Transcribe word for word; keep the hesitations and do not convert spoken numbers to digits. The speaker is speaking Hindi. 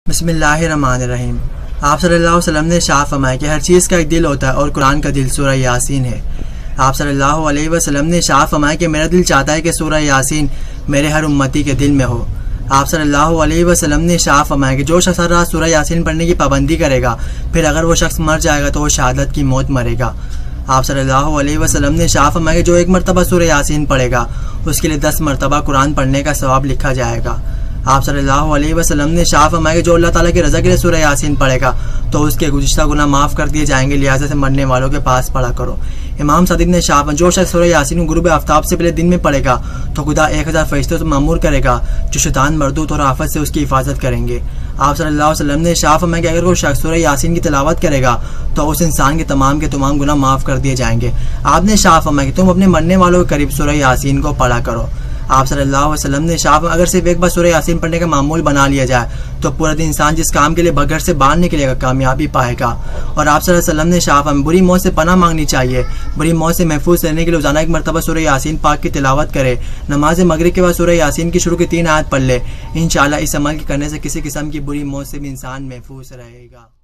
बिस्मिल्लाहिर्रहमानिर्रहीम। आप सल्लल्लाहु अलैहि वसल्लम ने शाह फरमाया कि हर चीज़ का एक दिल होता है और कुरान का दिल सूरह यासीन है। आप सल्लल्लाहु अलैहि वसल्लम ने शाह फरमाया कि मेरा दिल चाहता है कि सूरह यासीन मेरे हर उम्मती के दिल में हो। आप सल्लल्लाहु अलैहि वसल्लम ने शाह फरमाया कि जो शख्स हर रात सूरह यासीन पढ़ने की पाबंदी करेगा, फिर अगर वो शख्स मर जाएगा तो वो शहादत की मौत मरेगा। आप सल्लल्लाहु अलैहि वसल्लम ने शाह फरमाया कि जो एक मरतबा सूरह यासीन पढ़ेगा उसके लिए दस मरतबा कुरान पढ़ने का सवाब लिखा जाएगा। आप सल्लल्लाहु अलैहि वसल्लम ने शाह फरमाया कि जो अल्लाह ताला की रज़ा के लिए सूरह यासीन पढ़ेगा तो उसके गुज़िश्ता गुनाह माफ़ कर दिए जाएंगे, लिहाजा से मरने वालों के पास पढ़ा करो। इमाम सादिक ने शाह फरमाया जो शख्स सूरह यासीन गुरूब आफ्ताब से पहले दिन में पढ़ेगा तो खुदा एक हज़ार फरिश्तों से मामूर करेगा जो शैतान, मरदूत और आफत से उसकी हिफाजत करेंगे। आप सल्लल्लाहु अलैहि वसल्लम ने शाह फरमाया कि अगर कोई शख्स सूरह यासीन की तिलावत करेगा तो उस इंसान के तमाम के तमाम गुनाह माफ़ कर दिए जाएंगे। आपने शाह फरमाया कि तुम अपने मरने वालों के करीब सूरह यासीन को पढ़ा करो। आप सल्लल्लाहु अलैहि वसल्लम ने शाह अगर सिर्फ एक बार सूरह यासीन पढ़ने का मामूल बना लिया जाए तो पूरा दिन इंसान जिस काम के लिए घर से बाहर निकलेगा कामयाबी पाएगा। और आप सल्लल्लाहु अलैहि वसल्लम ने शाह फरमाया बुरी मौत से पनाह मांगनी चाहिए, बुरी मौत से महफूज रहने के लिए रोजाना एक मरतबा सूरह यासीन पाक की तिलावत करे। नमाज मगरिब के बाद सूरह यासीन की शुरू की तीन आयत पढ़ ले। इंशाअल्लाह इस अमल के करने से किसी किस्म की बुरी मौत से भी इंसान महफूज रहेगा।